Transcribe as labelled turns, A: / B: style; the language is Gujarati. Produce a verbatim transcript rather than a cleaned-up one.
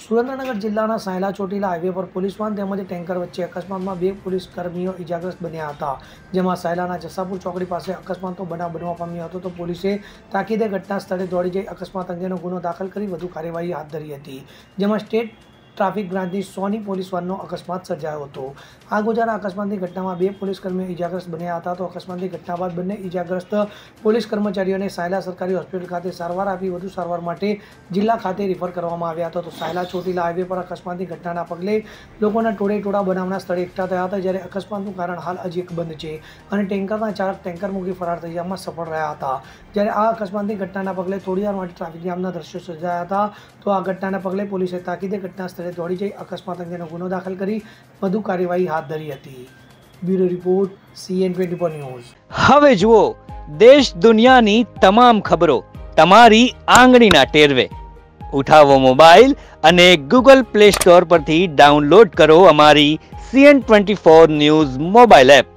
A: સુરેન્દ્રનગર જિલ્લાના સાયલા ચોટીલા હાઈવે પર પોલીસ વાહન તેમજ ટેન્કર વચ્ચે અકસ્માતમાં બે પોલીસ કર્મીઓ ઇજાગ્રસ્ત બન્યા હતા, જેમાં સાયલાના જસાપુર ચોકડી પાસે અકસ્માતનો બનાવ બનવા પામ્યો હતો તો પોલીસે તાકીદે ઘટના સ્થળે દોડી જઈ અકસ્માત અંગેનો ગુનો દાખલ કરી વધુ કાર્યવાહી હાથ ધરી હતી, જેમાં સ્ટેટ ટ્રાફિક બ્રાન્ચની સોની પોલીસ વાનનો અકસ્માત સર્જાયો હતો। આ ગોજાના અકસ્માતની ઘટનામાં બે પોલીસ કર્મીઓ ઇજાગ્રસ્ત બન્યા હતા તો અકસ્માતની ઘટના બાદ બંને ઇજાગ્રસ્ત પોલીસ કર્મચારીઓને સાયલા સરકારી હોસ્પિટલ ખાતે સારવાર આપી વધુ સારવાર માટે જિલ્લા ખાતે રિફર કરવામાં આવ્યા હતા। તો સાયલા ચોટીલા હાઈવે પર અકસ્માતની ઘટનાના પગલે લોકોના ટોળે ટોળા બનાવના સ્થળે એકઠા થયા હતા, જ્યારે અકસ્માતનું કારણ હાલ હજી અકબંધ છે અને ટેન્કરના ચાલક ટેન્કર મૂકી ફરાર થઈ જવામાં સફળ રહ્યા હતા। જ્યારે આ અકસ્માતની ઘટનાના પગલે થોડીવાર માટે ટ્રાફિક જામના દ્રશ્યો સર્જાયા હતા, તો આ ઘટનાના પગલે પોલીસે તાકીદે ઘટના સ્થળે દોડી જઈ અકસ્માત અંગેનો ગુનો દાખલ કરી વધુ કાર્યવાહી હાથ ધરી હતી। Bureau report CN twenty four news.
B: હવે જુઓ દેશ દુનિયાની તમામ ખબરો તમારી આંગળીના ટેરવે। ઉઠાવો મોબાઈલ અને ગૂગલ પ્લે સ્ટોર પરથી ડાઉનલોડ કરો અમારી CN twenty four news mobile app.